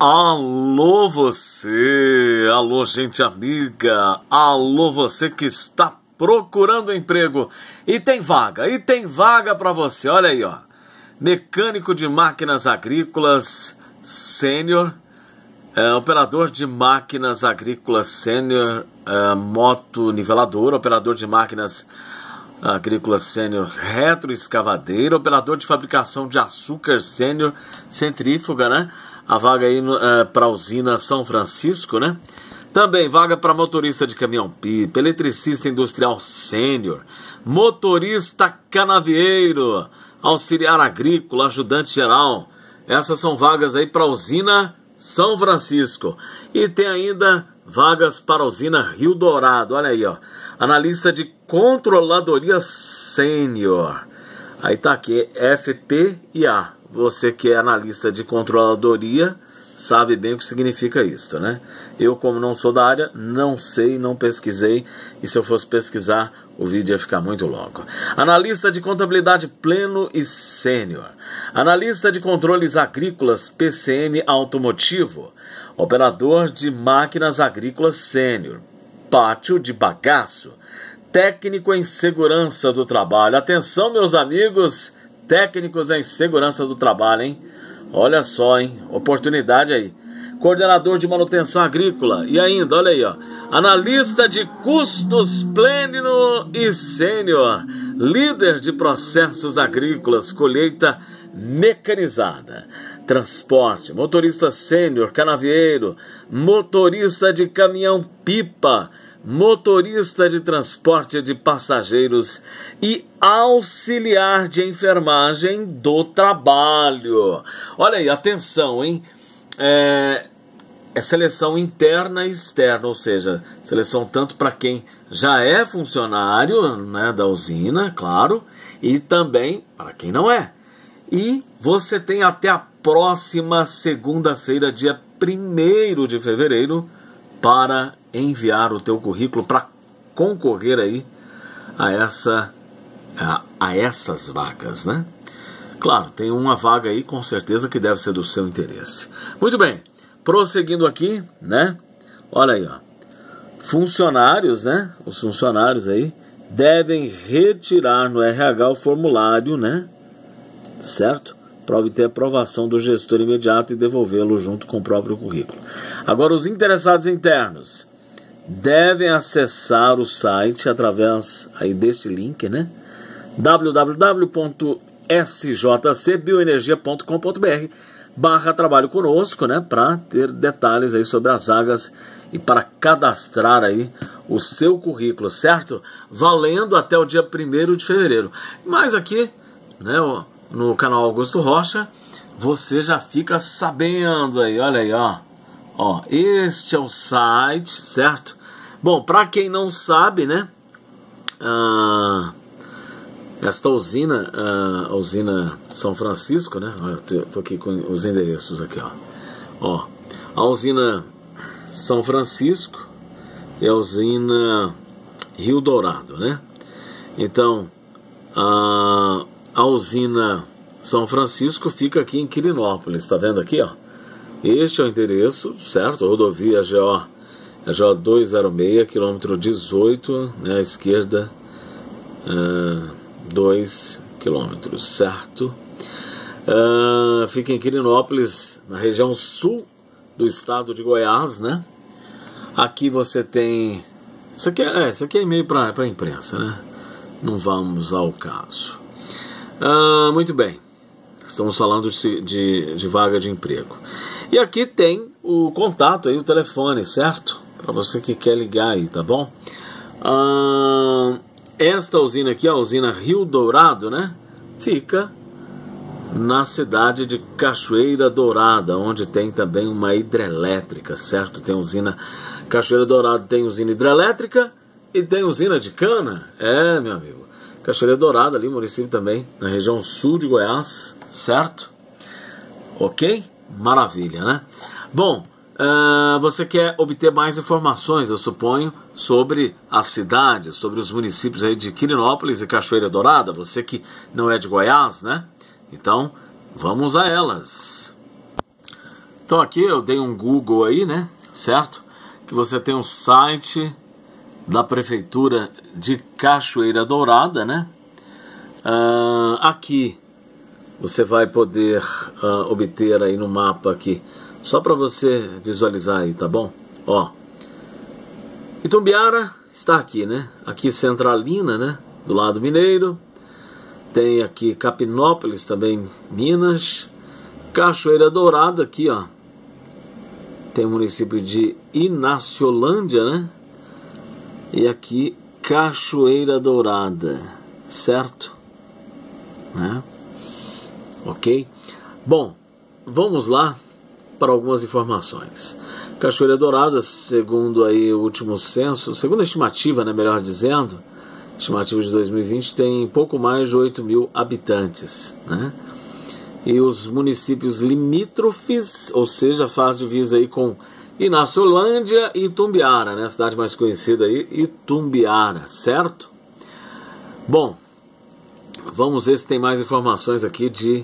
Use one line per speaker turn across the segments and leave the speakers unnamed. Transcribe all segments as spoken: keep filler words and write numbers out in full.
Alô você, alô gente amiga, alô você que está procurando emprego e tem vaga, e tem vaga para você, olha aí ó, mecânico de máquinas agrícolas sênior, é, operador de máquinas agrícolas sênior, é, moto nivelador, operador de máquinas agrícolas sênior retroescavadeira, operador de fabricação de açúcar sênior centrífuga, né? A vaga aí uh, para a usina São Francisco, né? Também vaga para motorista de caminhão-pipa, eletricista industrial sênior, motorista canavieiro, auxiliar agrícola, ajudante geral. Essas são vagas aí para a usina São Francisco. E tem ainda vagas para a usina Rio Dourado, olha aí, ó. Analista de controladoria sênior. Aí tá aqui, F P I A. Você que é analista de controladoria sabe bem o que significa isso, né? Eu, como não sou da área, não sei, não pesquisei. E se eu fosse pesquisar, o vídeo ia ficar muito longo. Analista de contabilidade pleno e sênior. Analista de controles agrícolas P C M automotivo. Operador de máquinas agrícolas sênior. Pátio de bagaço. Técnico em segurança do trabalho. Atenção, meus amigos, técnicos em segurança do trabalho, hein? Olha só, hein? Oportunidade aí. Coordenador de manutenção agrícola. E ainda, olha aí, ó. Analista de custos pleno e sênior. Líder de processos agrícolas, colheita mecanizada. Transporte, motorista sênior, canavieiro, motorista de caminhão-pipa, motorista de transporte de passageiros e auxiliar de enfermagem do trabalho. Olha aí, atenção, hein? É, é seleção interna e externa, ou seja, seleção tanto para quem já é funcionário, né, da usina, claro, e também para quem não é. E você tem até a próxima segunda-feira, dia primeiro de fevereiro, para enviar o teu currículo para concorrer aí a, essa, a, a essas vagas, né? Claro, tem uma vaga aí com certeza que deve ser do seu interesse. Muito bem, prosseguindo aqui, né? Olha aí, ó. Funcionários, né? Os funcionários aí devem retirar no R H o formulário, né? Certo? Para obter aprovação do gestor imediato e devolvê-lo junto com o próprio currículo. Agora, os interessados internos devem acessar o site através aí deste link, né? w w w ponto s j c bioenergia ponto com ponto b r barra trabalho conosco, né? Para ter detalhes aí sobre as vagas e para cadastrar aí o seu currículo, certo? Valendo até o dia primeiro de fevereiro. Mas aqui, né, ó, no canal Augusto Rocha, você já fica sabendo aí, olha aí, ó. Ó, este é o site, certo? Bom, para quem não sabe, né, ah, esta usina, ah, a usina São Francisco, né, eu tô, tô aqui com os endereços aqui, ó. Ó, a usina São Francisco e a usina Rio Dourado, né? Então, a A usina São Francisco fica aqui em Quirinópolis, tá vendo aqui, ó? Este é o endereço, certo? Rodovia G O, G O duzentos e seis, quilômetro dezoito, né, à esquerda, uh, dois quilômetros, certo? Uh, fica em Quirinópolis, na região sul do estado de Goiás, né? Aqui você tem... Isso aqui é, é, isso aqui é e-mail para a imprensa, né? Não vamos ao caso. Ah, muito bem, estamos falando de, de, de vaga de emprego. E aqui tem o contato aí, o telefone, certo? Para você que quer ligar aí, tá bom? Ah, esta usina aqui, a usina Rio Dourado, né? Fica na cidade de Cachoeira Dourada, onde tem também uma hidrelétrica, certo? Tem usina Cachoeira Dourada, tem usina hidrelétrica e tem usina de cana. É, meu amigo. Cachoeira Dourada, ali, município também, na região sul de Goiás, certo? Ok? Maravilha, né? Bom, uh, você quer obter mais informações, eu suponho, sobre a cidade, sobre os municípios aí de Quirinópolis e Cachoeira Dourada, você que não é de Goiás, né? Então, vamos a elas. Então aqui eu dei um Google aí, né, certo? Que você tem um site da Prefeitura de Cachoeira Dourada, né? Uh, aqui você vai poder uh, obter aí no mapa aqui, só para você visualizar aí, tá bom? Ó, Itumbiara está aqui, né? Aqui Centralina, né? Do lado mineiro. Tem aqui Capinópolis também, Minas. Cachoeira Dourada aqui, ó. Tem o município de Inaciolândia, né? E aqui Cachoeira Dourada, certo? Né? Ok? Bom, vamos lá para algumas informações. Cachoeira Dourada, segundo aí o último censo, segundo a estimativa, né, melhor dizendo, estimativa de dois mil e vinte, tem pouco mais de oito mil habitantes, né? E os municípios limítrofes, ou seja, faz divisa aí com Inaciolândia e Itumbiara, né? A cidade mais conhecida aí, Itumbiara, certo? Bom, vamos ver se tem mais informações aqui de,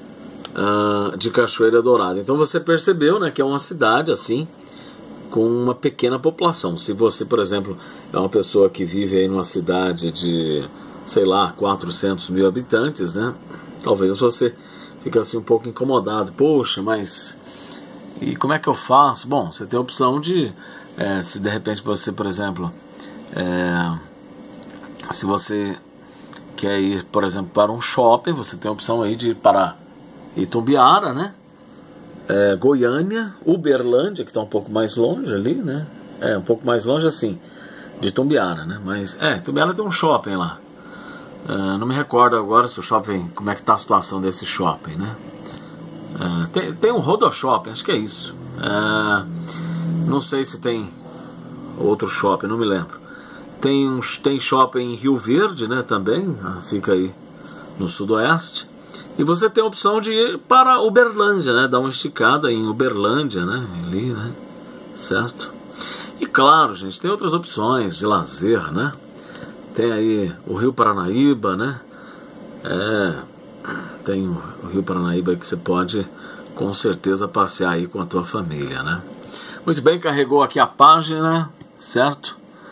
uh, de Cachoeira Dourada. Então você percebeu, né, que é uma cidade assim, com uma pequena população. Se você, por exemplo, é uma pessoa que vive aí numa cidade de, sei lá, quatrocentos mil habitantes, né? Talvez você fique assim um pouco incomodado. Poxa, mas e como é que eu faço? Bom, você tem a opção de, é, se de repente você, por exemplo, é, se você quer ir, por exemplo, para um shopping, você tem a opção aí de ir para Itumbiara, né? É, Goiânia, Uberlândia, que está um pouco mais longe ali, né? É, um pouco mais longe assim, de Itumbiara, né? Mas, é, Itumbiara tem um shopping lá. Uh, não me recordo agora se o shopping, como é que está a situação desse shopping, né? Uh, tem, tem um Rodoshopping, acho que é isso. Uh, não sei se tem outro shopping, não me lembro. Tem, um, tem shopping em Rio Verde, né, também, uh, fica aí no sudoeste. E você tem a opção de ir para Uberlândia, né, dar uma esticada em Uberlândia, né, ali, né, certo? E claro, gente, tem outras opções de lazer, né? Tem aí o Rio Paranaíba, né? É, tem o Rio Paranaíba que você pode com certeza passear aí com a tua família, né? Muito bem, carregou aqui a página, certo?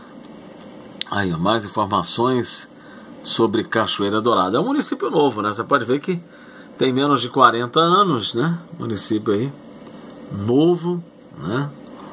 Aí, mais informações sobre Cachoeira Dourada. É um município novo, né? Você pode ver que tem menos de quarenta anos, né? Município aí novo, né?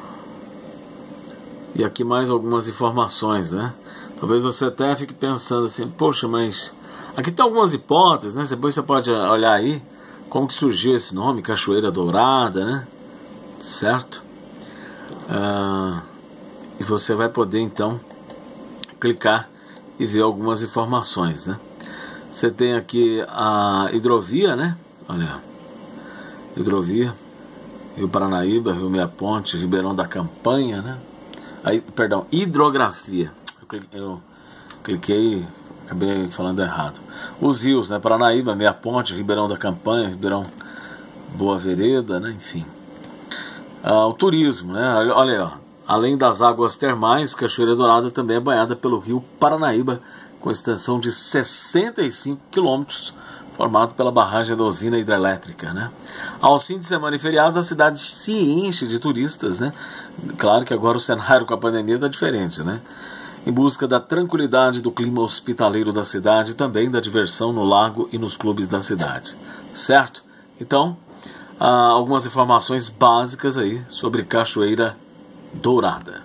E aqui mais algumas informações, né? Talvez você até fique pensando assim, poxa, mas aqui tem algumas hipóteses, né? Depois você pode olhar aí como que surgiu esse nome, Cachoeira Dourada, né? Certo? Ah, e você vai poder então clicar e ver algumas informações, né? Você tem aqui a hidrovia, né? Olha, hidrovia, Rio Paranaíba, Rio Meia Ponte, Ribeirão da Campanha, né? Aí, perdão, hidrografia. Eu cliquei, acabei falando errado. Os rios, né? Paranaíba, Meia Ponte, Ribeirão da Campanha, Ribeirão Boa Vereda, né? Enfim. Ah, o turismo, né? Olha aí, ó. Além das águas termais, Cachoeira Dourada também é banhada pelo rio Paranaíba, com extensão de sessenta e cinco quilômetros, formado pela barragem da usina hidrelétrica, né? Aos fins de semana e feriados, a cidade se enche de turistas, né? Claro que agora o cenário com a pandemia está diferente, né? Em busca da tranquilidade do clima hospitaleiro da cidade e também da diversão no lago e nos clubes da cidade, certo? Então, ah, algumas informações básicas aí sobre Cachoeira Dourada.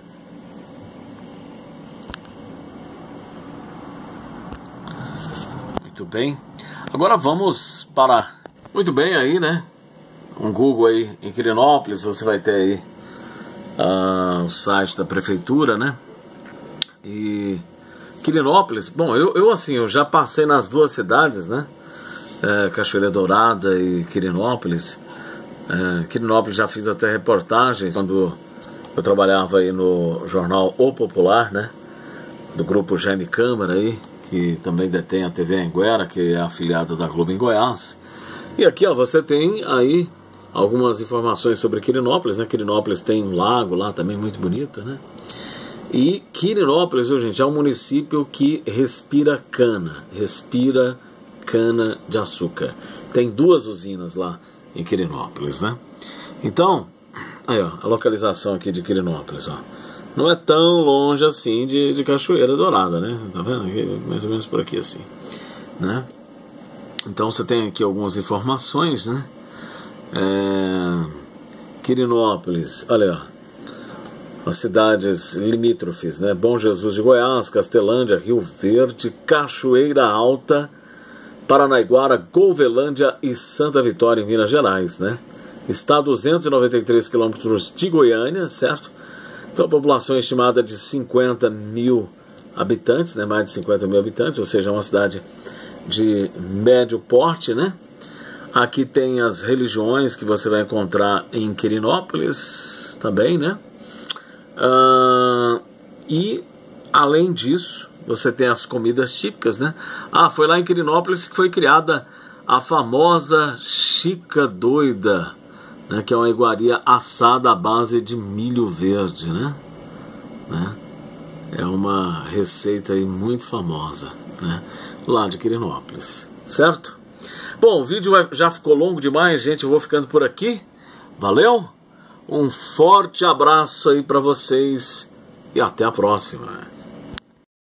Muito bem. Agora vamos para... Muito bem aí, né? Um Google aí em Quirinópolis, você vai ter aí ah, o site da prefeitura, né? E Quirinópolis, bom, eu, eu assim, eu já passei nas duas cidades, né? É, Cachoeira Dourada e Quirinópolis. É, Quirinópolis já fiz até reportagens quando eu trabalhava aí no jornal O Popular, né? Do grupo Jaime Câmara aí, que também detém a T V Anguera, que é afiliada da Globo em Goiás. E aqui, ó, você tem aí algumas informações sobre Quirinópolis, né? Quirinópolis tem um lago lá também muito bonito, né? E Quirinópolis, viu, gente, é um município que respira cana, respira cana de açúcar. Tem duas usinas lá em Quirinópolis, né? Então, aí ó, a localização aqui de Quirinópolis, ó. Não é tão longe assim de, de Cachoeira Dourada, né? Tá vendo? Aqui, mais ou menos por aqui assim, né? Então você tem aqui algumas informações, né? É... Quirinópolis, olha ó, as cidades limítrofes, né? Bom Jesus de Goiás, Castelândia, Rio Verde, Cachoeira Alta, Paranaiguara, Golvelândia e Santa Vitória em Minas Gerais, né? Está a duzentos e noventa e três quilômetros de Goiânia, certo? Então a população é estimada de cinquenta mil habitantes, né? Mais de cinquenta mil habitantes, ou seja, é uma cidade de médio porte, né? Aqui tem as religiões que você vai encontrar em Quirinópolis também, né? Uh, e além disso, você tem as comidas típicas, né? Ah, foi lá em Quirinópolis que foi criada a famosa Chica Doida, né? Que é uma iguaria assada à base de milho verde, né? né? É uma receita aí muito famosa, né? Lá de Quirinópolis, certo? Bom, o vídeo já ficou longo demais, gente. Eu vou ficando por aqui. Valeu? Um forte abraço aí para vocês e até a próxima.